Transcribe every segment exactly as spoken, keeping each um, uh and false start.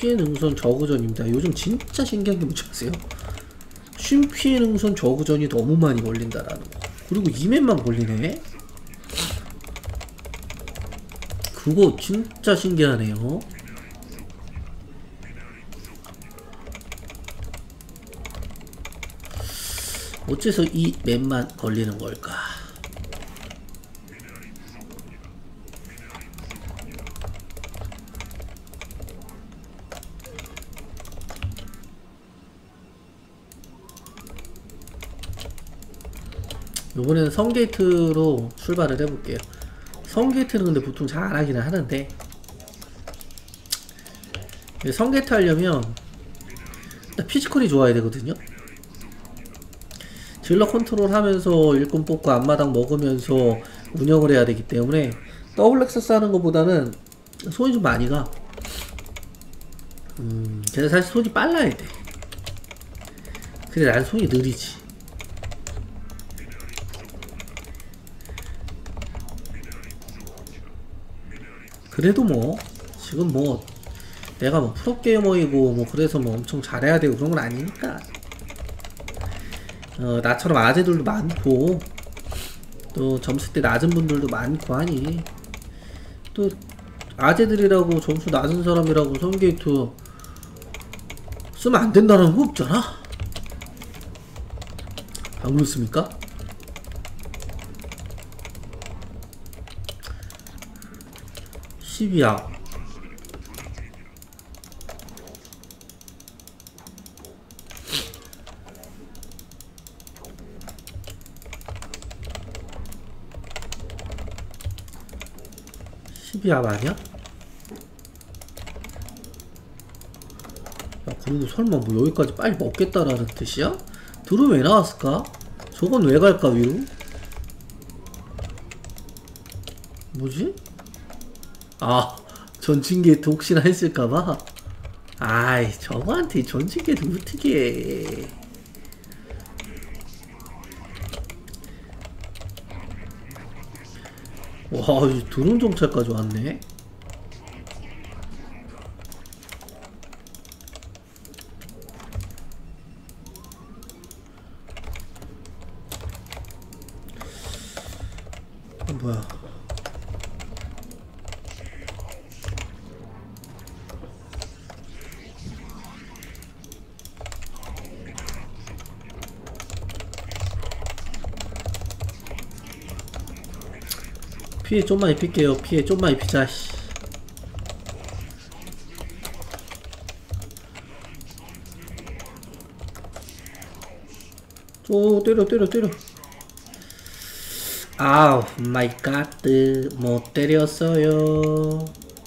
피해 능선 저그전입니다. 요즘 진짜 신기한 게 뭔지 아세요? 쉼 피해 능선 저그전이 너무 많이 걸린다라는 거. 그리고 이맵만 걸리네? 그거 진짜 신기하네요. 어째서 이 맵만 걸리는 걸까? 요번에는 성게이트로 출발을 해볼게요. 성게이트는 근데 보통 잘 안하기는 하는데, 성게이트 하려면 피지컬이 좋아야 되거든요. 질러 컨트롤 하면서 일꾼 뽑고 앞마당 먹으면서 운영을 해야 되기 때문에 더블 렉서스 하는 것보다는 손이 좀 많이 가. 음, 근데 사실 손이 빨라야 돼. 근데 난 손이 느리지. 그래도 뭐 지금 뭐 내가 뭐 프로게이머이고 뭐 그래서 뭐 엄청 잘해야 되고 그런 건 아니니까. 어, 나처럼 아재들도 많고 또 점수대 낮은 분들도 많고 하니 또 아재들이라고 점수 낮은 사람이라고 성게이트 쓰면 안 된다는 거 없잖아. 안 그렇습니까? 십이야. 십이야 아니야? 야, 그리고 설마 뭐 여기까지 빨리 먹겠다라는 뜻이야? 드론 왜 나왔을까? 저건 왜 갈까 위로? 뭐지? 아, 전진게이트 혹시나 했을까봐? 아이, 저거한테 전진게이트 어떻게 해. 와, 이 드론 정찰까지 왔네? 아, 뭐야. 피해 좀만 입힐게요. 피해 좀만 입히자. 씨. 오, 때려 때려 때려. 아우 마이 갓, 못 때렸어요.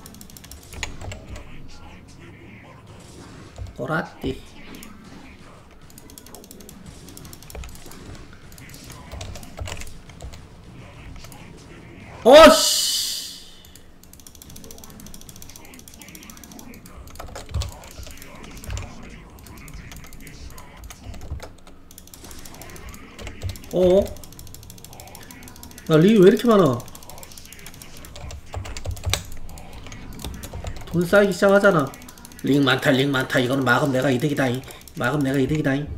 꼬라띠. 어씨. 어? 나 리 왜 이렇게 많아? 돈 쌓이기 시작하잖아. 링 많다 링 많다. 이거는 막음 내가 이득이다잉. 막음 내가 이득이다잉.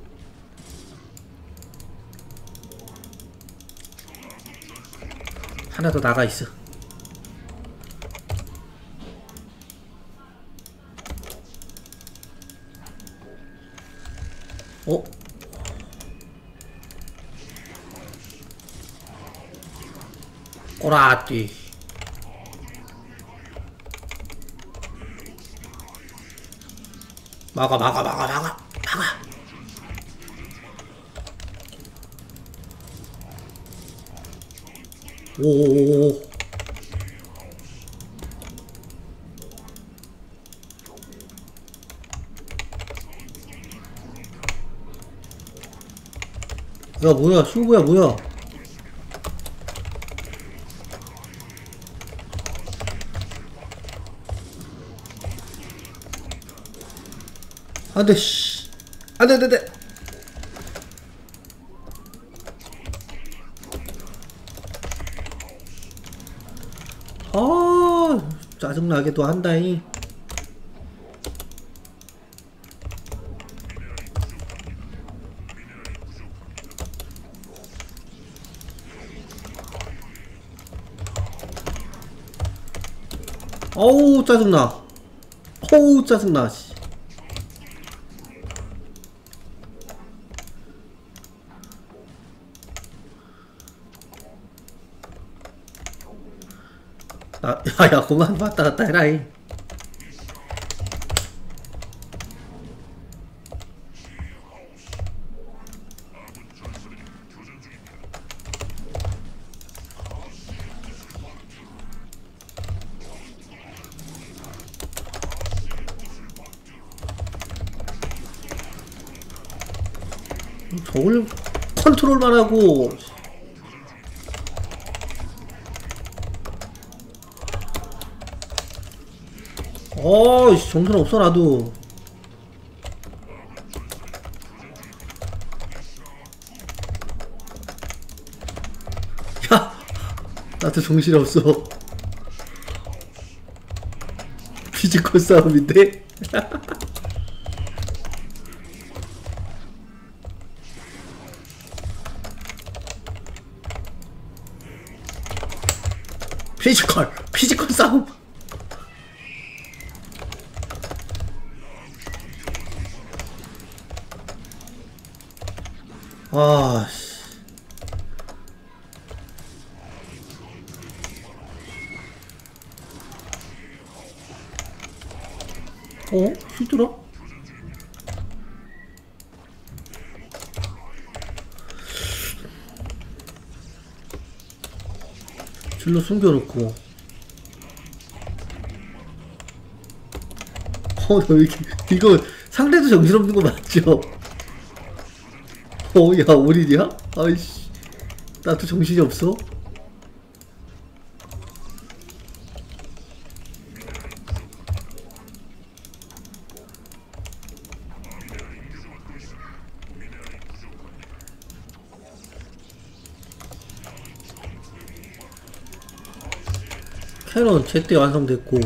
하나 더 나가있어. 어? 꼬라띠. 막아 막아 막아 막아 막아. 오오오오. 야 뭐야 슈구야 뭐야. 안돼 씨. 안돼 안돼 안돼. 아 짜증나게도 한다잉. 어우 짜증나. 어우 짜증나. 씨. 아, 야야 그만 왔다 갔다 해라이. 저걸 컨트롤만 하고. 어이씨 정신 없어 나도. 야 나도 정신이 없어. 피지컬 싸움인데. 피지컬 피지컬 싸움. 아씨. 어? 히드라? 줄로 숨겨놓고. 어, 너 이렇게, 이거 상대도 정신없는 거 맞죠? 어, 야, 올인이야? 아이씨. 나도 정신이 없어? 캐논 제때 완성됐고.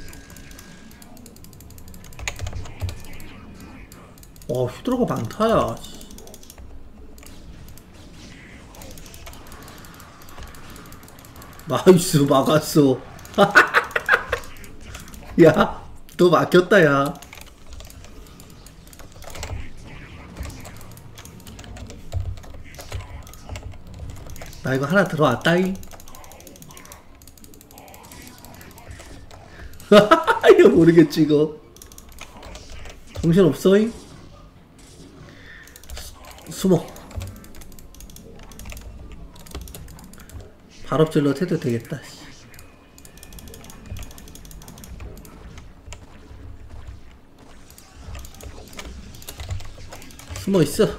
와 히드라가 많다야. 나이스 막았어. 야 너 막혔다 야. 나 이거 하나 들어왔다이. 이거 모르겠지 이거. 정신없어이? 숨어. 발업질러 해도 되겠다. 숨어 있어.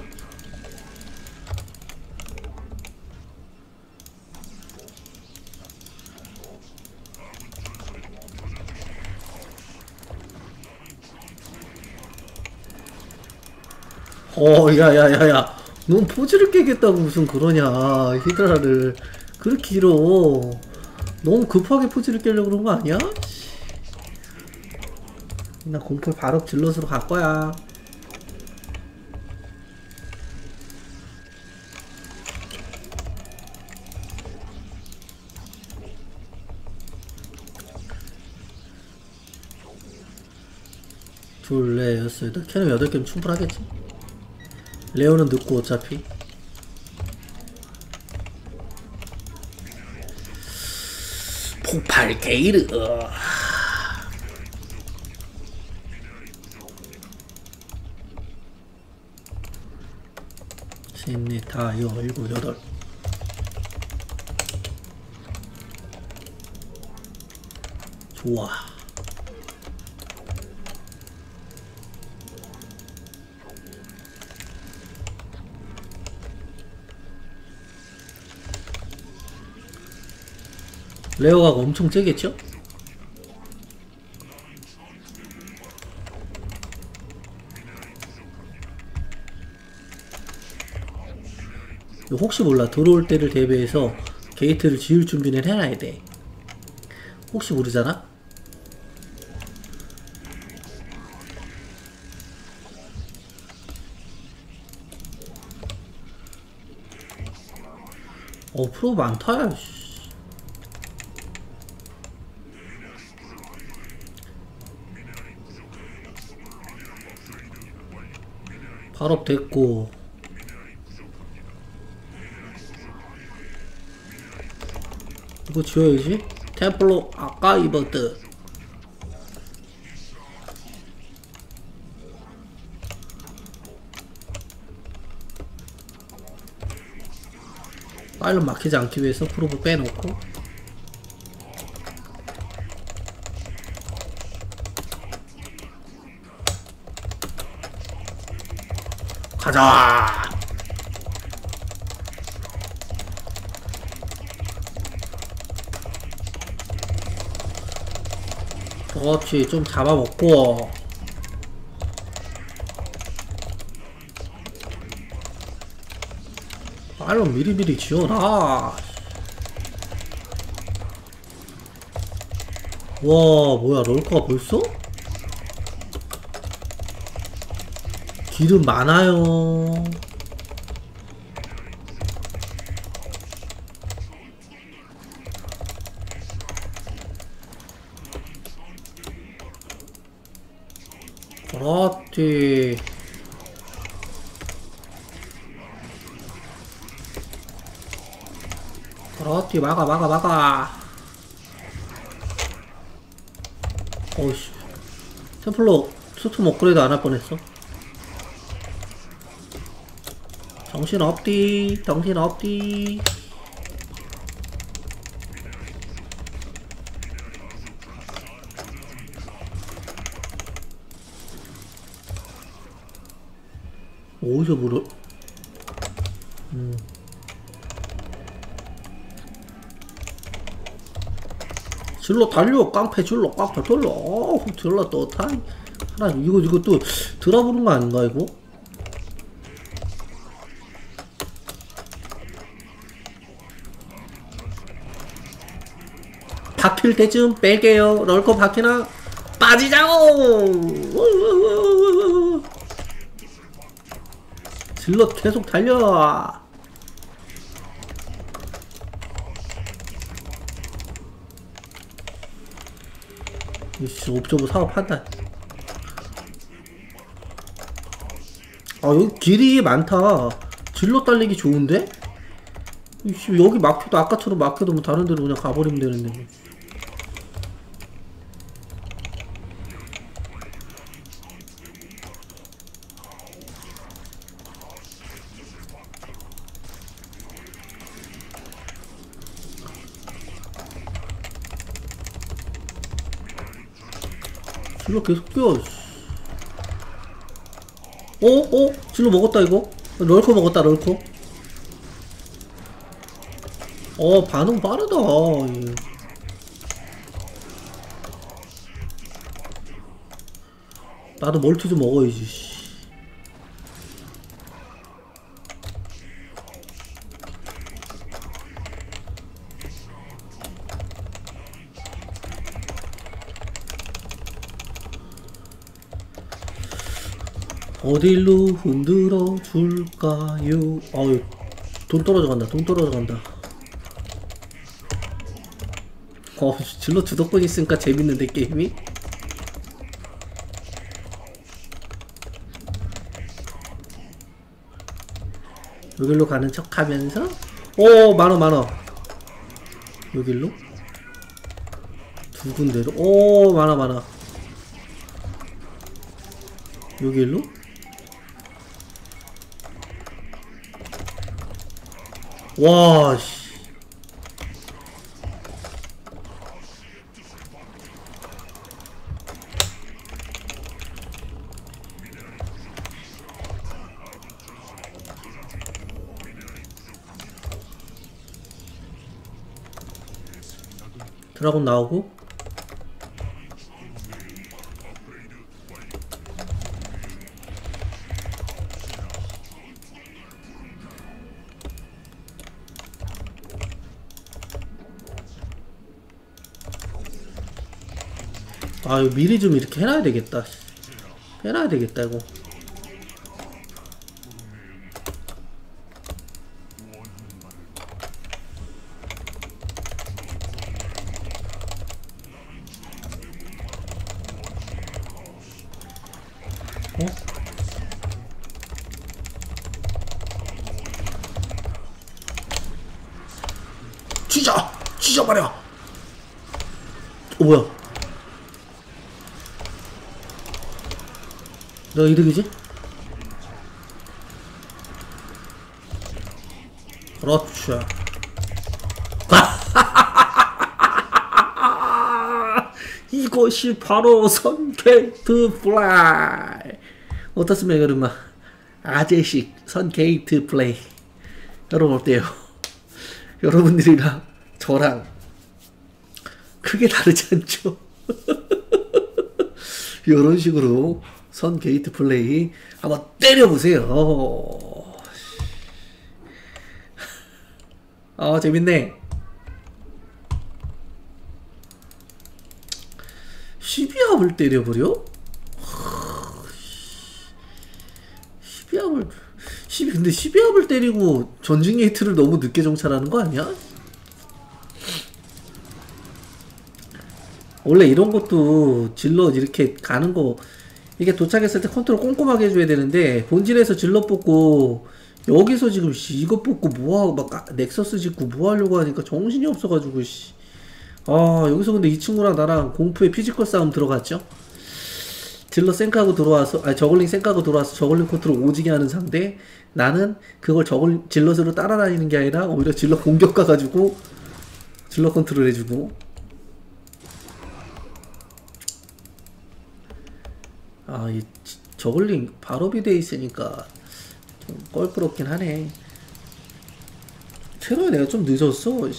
어, 야야야야, 넌 포즈를 깨겠다고 무슨 그러냐. 히드라를 그렇게 길어. 너무 급하게 포즈를 깨려고 그런 거 아니야? 나 공풀 발업 질럿으로 갈 거야. 둘, 넷, 여섯, 여덟. 캐논 여덟 개면 충분하겠지. 레오는 늦고 어차피. 폭발 게이르. 셋, 넷, 다, 여, 일곱, 여덟. 좋아. 레어가 엄청 세겠죠? 혹시 몰라. 들어올 때를 대비해서 게이트를 지을 준비는 해놔야 돼. 혹시 모르잖아? 어 프로 많다 야. 발업 됐고. 이거 지워야지. 템플로 아카이버드. 파일럿 막히지 않기 위해서 프로브 빼놓고. 가자. 그렇지. 좀 잡아먹고. 파일럿 미리미리 지어놔. 와 뭐야 롤커가 벌써? 기름 많아요. 그렇지. 그렇지. 막아 막아 막아. 어이씨. 템플러 스톰 업그레이드 안 할 뻔했어. 정신 없디. 정신 없디. 어디서 물어? 음. 질러 달려. 깡패 질러. 깡패 돌려. 어우 질러 또 타이. 하나 이거 이거 또 들어보는 거 아닌가 이거? 박힐 때쯤 뺄게요. 럴커 박히나 빠지자고. 질러 계속 달려. 이씨 옵저버 사업한다. 아 여기 길이 많다. 질러 달리기 좋은데? 이씨 여기 막혀도 아까처럼 막혀도 뭐 다른 데로 그냥 가버리면 되는데. 질러 계속 뛰어. 어? 어? 질러 먹었다 이거? 럴커 먹었다 럴커. 어 반응 빠르다. 예. 나도 멀티 좀 먹어야지. 어딜로 흔들어 줄까요? 어휴 돈 떨어져 간다. 돈 떨어져 간다. 어 질러 주도권 있으니까 재밌는데 게임이? 여길로 가는 척 하면서 오 많아 많아. 여길로? 두 군데로 오 많아 많아. 여길로? 와, 씨. 드라곤 나오고. 아 이거 미리 좀 이렇게 해놔야 되겠다. 해놔야 되겠다 이거. 어? 찢어! 찢어버려! 어 뭐야? 내가 이득이지? 그렇죠. 이것이 바로 선게이트 플레이. 어떻습니까 여러분? 아재식 선게이트 플레이. 여러분 어때요? 여러분들이랑 저랑 크게 다르지 않죠? 이런 식으로 선게이트 플레이 한번 때려보세요. 아 재밌네. 십이합을 때려버려? 십이합을 십이 근데 십이합을 때리고 전진 게이트를 너무 늦게 정찰하는 거 아니야? 원래 이런 것도 질럿 이렇게 가는 거 이게 도착했을 때 컨트롤 꼼꼼하게 해줘야 되는데 본진에서 질럿 뽑고 여기서 지금 씨 이거 뽑고 뭐하고 막 넥서스 짓고 뭐 하려고 하니까 정신이 없어가지고 씨. 아 여기서 근데 이 친구랑 나랑 공포의 피지컬 싸움 들어갔죠? 질럿 생카고 들어와서 아니 저글링 생카고 들어와서 저글링 컨트롤 오지게 하는 상대 나는 그걸 저글 질럿으로 따라다니는 게 아니라 오히려 질럿 공격 가가지고 질럿 컨트롤 해주고 아 이 저글링 발업이 돼 있으니까 좀 껄끄럽긴 하네. 테러에 내가 좀 늦었어.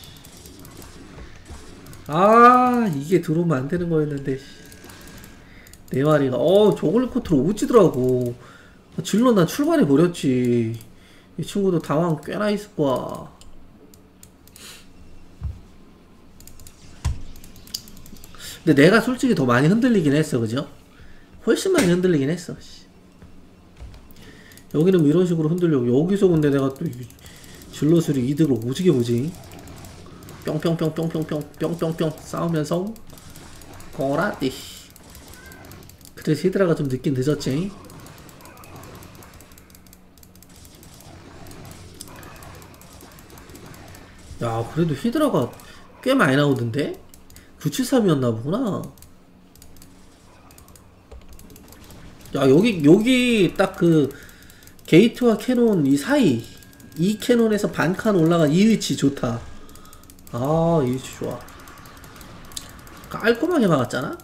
아 이게 들어오면 안 되는 거였는데 네 마리가 어 저글링 컨트롤 오지더라고. 질럿 난 출발해 버렸지. 이 친구도 당황 꽤나 있을 거야. 근데 내가 솔직히 더 많이 흔들리긴 했어 그죠? 훨씬 많이 흔들리긴 했어. 여기는 뭐 이런 식으로 흔들려고 여기서 근데 내가 또 질럿으로 이득을 오지게 보지. 뿅뿅뿅뿅뿅뿅 뿅뿅뿅 싸우면서 거라띠. 그래서 히드라가 좀 늦긴 늦었지. 야 그래도 히드라가 꽤 많이 나오던데? 구칠삼이었나 보구나. 야 여기 여기 딱 그 게이트와 캐논 이 사이 이 캐논에서 반칸 올라간 이 위치 좋다. 아 이 위치 좋아. 깔끔하게 막았잖아.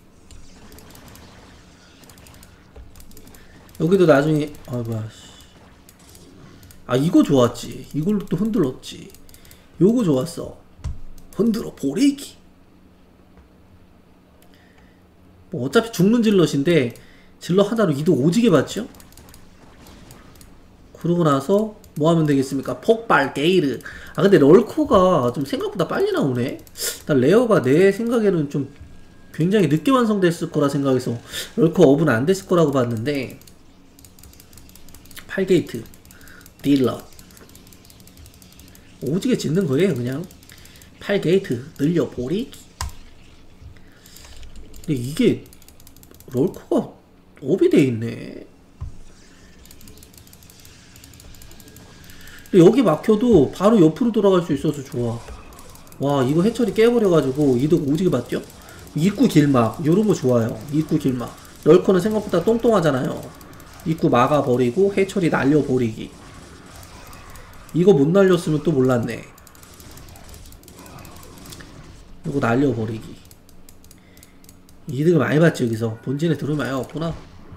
여기도 나중에 아 뭐야 아 이거 좋았지. 이걸로 또 흔들었지. 요거 좋았어. 흔들어 버리기. 뭐 어차피 죽는 질럿인데 질럿 하나로 이득 오지게 받죠? 그러고 나서 뭐 하면 되겠습니까? 폭발 게이트. 아 근데 럴코가 좀 생각보다 빨리 나오네? 난 레어가 내 생각에는 좀 굉장히 늦게 완성됐을 거라 생각해서 럴코 업은 안 됐을 거라고 봤는데 팔 게이트 딜럿 오지게 짓는 거예요 그냥. 팔 게이트 늘려버리기. 근데 이게 럴코가 업이 돼있네. 근데 여기 막혀도 바로 옆으로 돌아갈 수 있어서 좋아. 와 이거 해처리 깨버려가지고 이득 오지게 받죠? 입구 길막 요런거 좋아요. 입구 길막 럴코는 생각보다 똥똥하잖아요. 입구 막아버리고 해처리 날려버리기. 이거 못 날렸으면 또 몰랐네. 이거 날려버리기. 이득을 많이 받지. 여기서 본진에 들어오면 많이 없구나.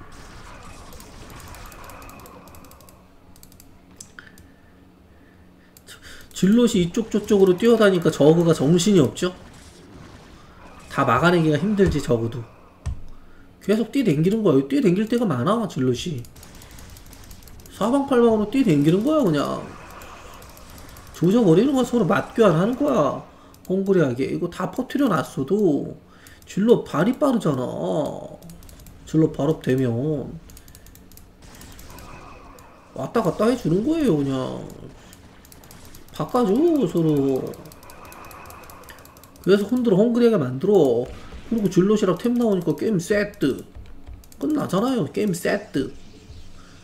질럿이 이쪽 저쪽으로 뛰어다니까 저그가 정신이 없죠? 다 막아내기가 힘들지 저그도. 계속 뛰댕기는 거야. 뛰댕길 때가 많아 질럿이. 사방팔방으로 뛰댕기는 거야 그냥. 조져버리는 거야. 서로 맞교환하는 거야. 헝그리하게. 이거 다 퍼뜨려 놨어도 질럿 발이 빠르잖아. 질럿 발업 되면 왔다 갔다 해주는 거예요 그냥. 바꿔줘 서로. 그래서 흔들어 헝그리하게 만들어. 그리고 질럿이랑 템 나오니까 게임 세트 끝나잖아요. 게임 세트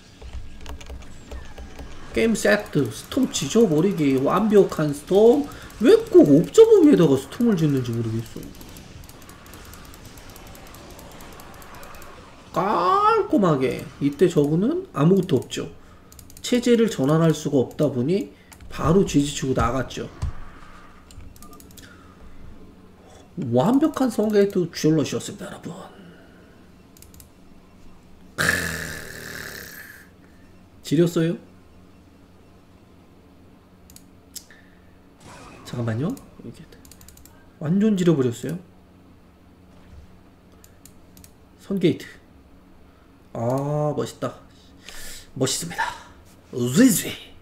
게임 세트. 스톰 지져버리기. 완벽한 스톰 왜 꼭 옵저버 위에다가 스톰을 짓는지 모르겠어. 깔끔하게. 이때 저그는 아무것도 없죠. 체제를 전환할 수가 없다 보니 바로 지지치고 나갔죠. 완벽한 성게이트 듀얼러시였습니다, 여러분. 지렸어요? 잠깐만요. 이렇게 완전 지려버렸어요. 선게이트. 아, 멋있다. 멋있습니다. 으즈즈